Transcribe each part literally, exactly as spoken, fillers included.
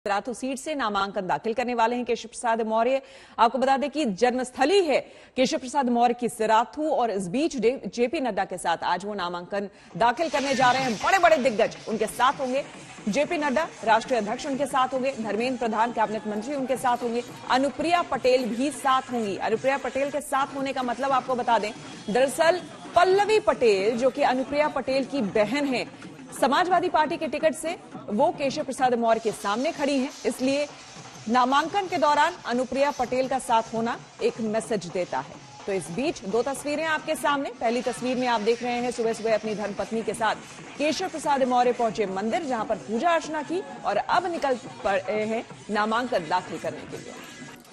Ratu seat से नामांकन दाखिल करने वाले हैं केशव प्रसाद मौर्य। आपको बता दें कि जन्मस्थली है केशव प्रसाद मौर्य की सिराथू, और इस बीच जेपी नड्डा के साथ आज वो नामांकन दाखिल करने जा रहे हैं। बड़े बड़े दिग्गज उनके साथ होंगे। जेपी नड्डा राष्ट्रीय अध्यक्ष उनके साथ होंगे, धर्मेंद्र प्रधान कैबिनेट मंत्री उनके साथ होंगे, अनुप्रिया पटेल भी साथ होंगी। अनुप्रिया पटेल के साथ होने का मतलब आपको बता दें, दरअसल पल्लवी पटेल जो कि अनुप्रिया पटेल की बहन है, समाजवादी पार्टी के टिकट से वो केशव प्रसाद मौर्य के सामने खड़ी हैं। इसलिए नामांकन के दौरान अनुप्रिया पटेल का साथ होना एक मैसेज देता है। तो इस बीच दो तस्वीरें आपके सामने। पहली तस्वीर में आप देख रहे हैं सुबह सुबह अपनी धर्मपत्नी के साथ केशव प्रसाद मौर्य पहुंचे मंदिर, जहां पर पूजा अर्चना की और अब निकल पड़े हैं नामांकन दाखिल करने के लिए।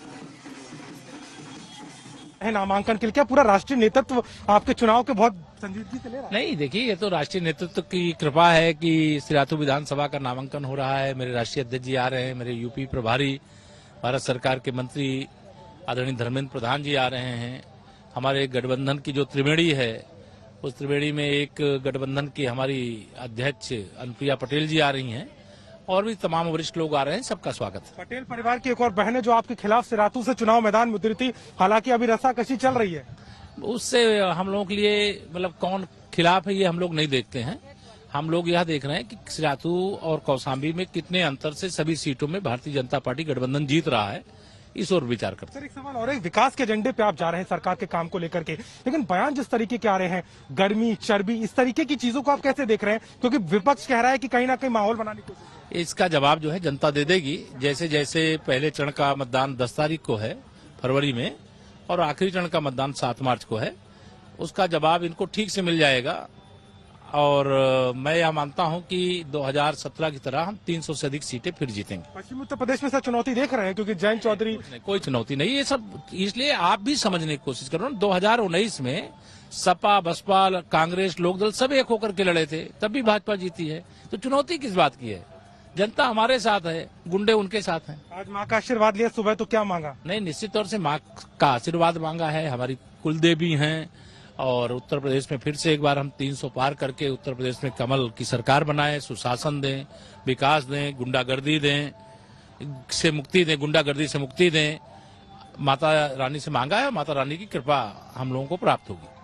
नामांकन के लिए क्या पूरा राष्ट्रीय नेतृत्व आपके चुनाव के बहुत संजीदगी से ले रहा है? नहीं, देखिए, ये तो राष्ट्रीय नेतृत्व की कृपा है कि सिराथू विधानसभा का नामांकन हो रहा है। मेरे राष्ट्रीय अध्यक्ष जी आ रहे हैं, मेरे यूपी प्रभारी भारत सरकार के मंत्री आदरणीय धर्मेंद्र प्रधान जी आ रहे हैं। हमारे गठबंधन की जो त्रिवेणी है, उस त्रिवेणी में एक गठबंधन की हमारी अध्यक्ष अनुप्रिया पटेल जी आ रही हैं, और भी तमाम वरिष्ठ लोग आ रहे हैं। सबका स्वागत है। पटेल परिवार की एक और बहन है जो आपके खिलाफ सिराथू से चुनाव मैदान में उतरी थी, हालांकि अभी रस्साकशी चल रही है। उससे हम लोगों के लिए मतलब कौन खिलाफ है ये हम लोग नहीं देखते हैं। हम लोग यह देख रहे हैं कि सिराथू और कौशाम्बी में कितने अंतर से सभी सीटों में भारतीय जनता पार्टी गठबंधन जीत रहा है, इस ओर विचार करते हैं। सर, एक सवाल और है, विकास के एजेंडे पे आप जा रहे हैं सरकार के काम को लेकर के, लेकिन बयान जिस तरीके के आ रहे हैं, गर्मी चर्बी इस तरीके की चीजों को आप कैसे देख रहे हैं? क्योंकि विपक्ष कह रहा है कि कहीं ना कहीं माहौल बनाने की कोशिश। इसका जवाब जो है जनता दे देगी। जैसे जैसे पहले चरण का मतदान दस तारीख को है फरवरी में, और आखिरी चरण का मतदान सात मार्च को है, उसका जवाब इनको ठीक से मिल जाएगा। और मैं यह मानता हूं कि दो हज़ार सत्रह की तरह हम तीन सौ से अधिक सीटें फिर जीतेंगे। पश्चिमी उत्तर प्रदेश में सर चुनौती देख रहे हैं, क्योंकि जयंत चौधरी। कोई चुनौती नहीं, ये सब इसलिए आप भी समझने की कोशिश करो। दो हजार उन्नीस में सपा, बसपा, कांग्रेस, लोकदल सब एक होकर के लड़े थे, तब भी भाजपा जीती है। तो चुनौती किस बात की है? जनता हमारे साथ है, गुंडे उनके साथ हैं। आज माँ का आशीर्वाद लिया सुबह, तो क्या मांगा? नहीं, निश्चित तौर से माँ का आशीर्वाद मांगा है। हमारी कुलदेवी हैं, और उत्तर प्रदेश में फिर से एक बार हम तीन सौ पार करके उत्तर प्रदेश में कमल की सरकार बनाए, सुशासन दें, विकास दें, गुंडागर्दी दें से मुक्ति दें, गुंडागर्दी से मुक्ति दें। माता रानी से मांगा है, माता रानी की कृपा हम लोगों को प्राप्त होगी।